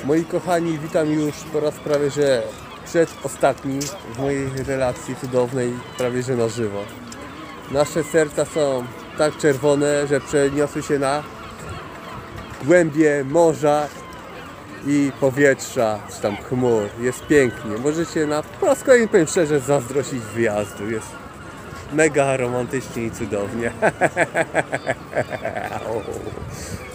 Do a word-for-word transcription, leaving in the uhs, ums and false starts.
Moi kochani, witam już po raz prawie że przedostatni w mojej relacji cudownej, prawie że na żywo. Nasze serca są tak czerwone, że przeniosły się na głębie morza i powietrza, czy tam chmur. Jest pięknie. Możecie na po raz kolejny, powiem szczerze, zazdrościć wyjazdu. Jest mega romantycznie i cudownie.